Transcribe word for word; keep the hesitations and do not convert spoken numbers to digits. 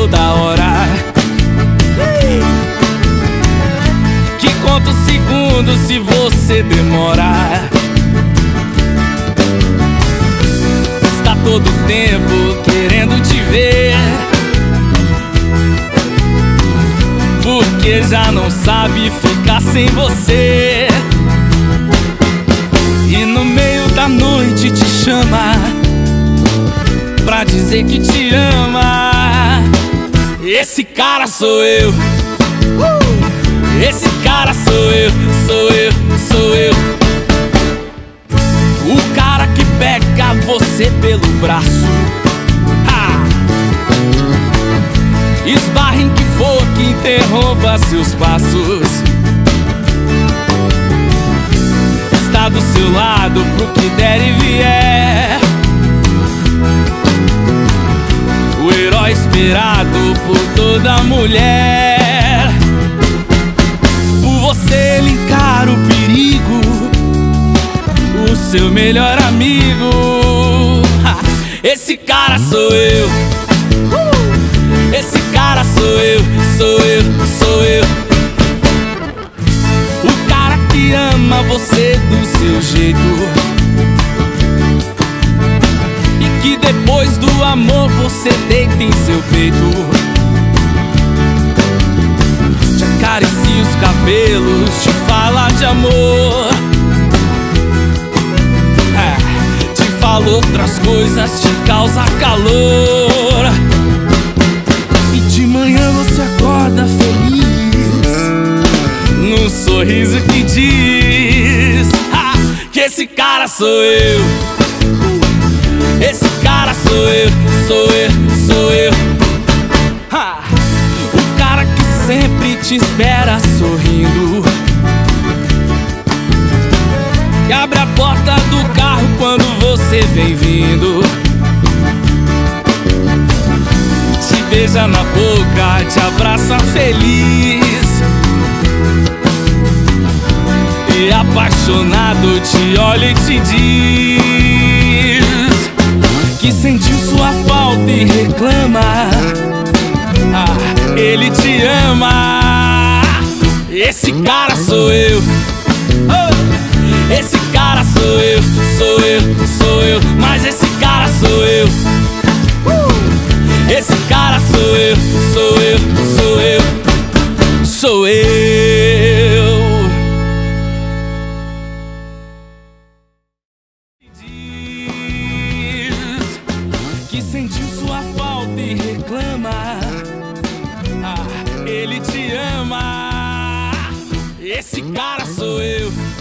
toda hora, que conta os segundos se você demorar. Está todo tempo querendo te ver, porque já não sabe ficar sem você. E no meio da noite te chama pra dizer que te ama. Esse cara sou eu, esse cara sou eu, sou eu, sou eu. O cara que pega você pelo braço, ha! Esbarra em que for que interrompa seus passos. Está do seu lado pro que der e vier, o herói esperado por toda mulher. Por você ele encara o perigo, o seu melhor amigo. Ha! Esse cara sou eu, esse cara sou eu, sou eu, sou eu. O cara que ama você do seu jeito, e que depois do amor você deita em seu peito. Te acaricia os cabelos, te fala de amor, é, te fala outras coisas, te causa calor. E de manhã você acorda feliz, num sorriso que diz, ha, que esse cara sou eu, esse cara sou eu, sou eu, sou eu. Ha! O cara que sempre te espera sorrindo, que abre a porta do carro quando você vem vindo, te beija na boca, te abraça feliz, e apaixonado te olha e te diz que sentiu sua falta e reclama. Ah, ele te ama. Esse cara sou eu, oh, esse cara sou eu, sou eu, sou eu. Mas esse cara sou eu, uh, esse cara sou eu, sou eu, sou eu, sou eu. Que sentiu sua falta e reclama. Ah, ele te ama. Esse cara sou eu.